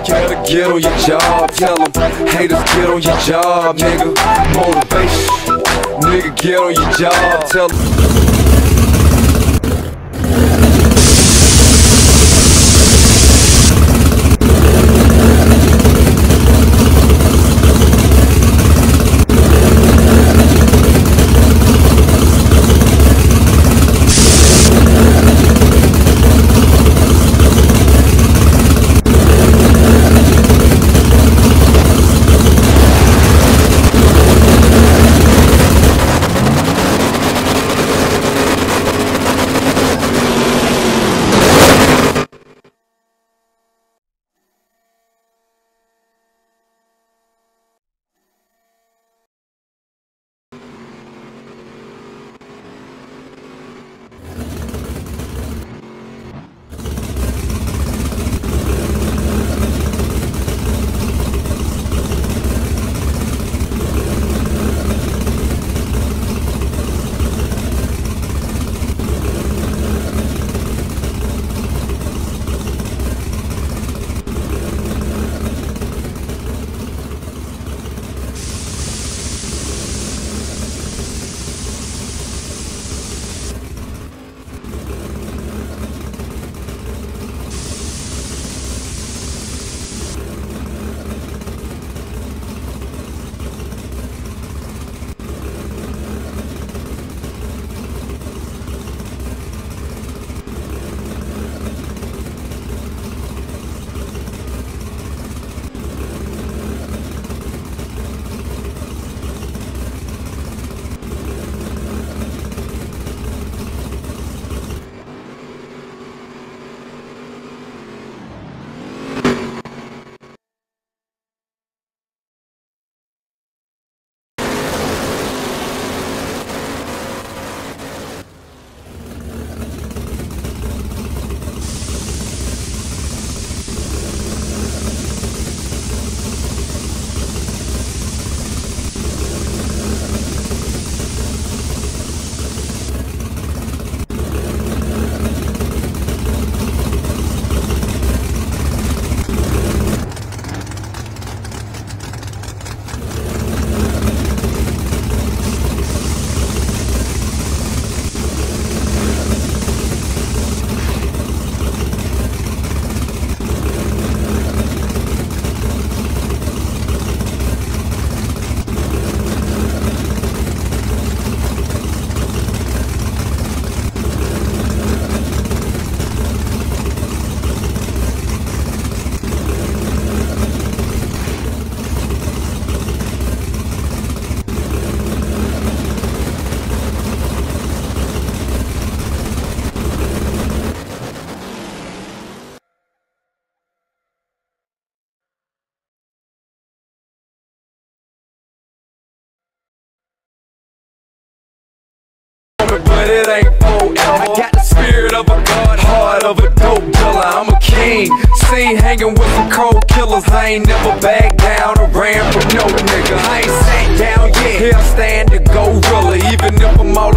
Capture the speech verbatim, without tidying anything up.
Gotta get on your job, tell them. Haters, get on your job, nigga. Motivation, nigga, get on your job, tell them. But it ain't forever. I got the spirit of a god, heart of a dope dealer. I'm a king, seen hanging with some cold killers. I ain't never backed down or ran from no nigga. I ain't sat down yet, here I stand to gorilla. Even if I'm all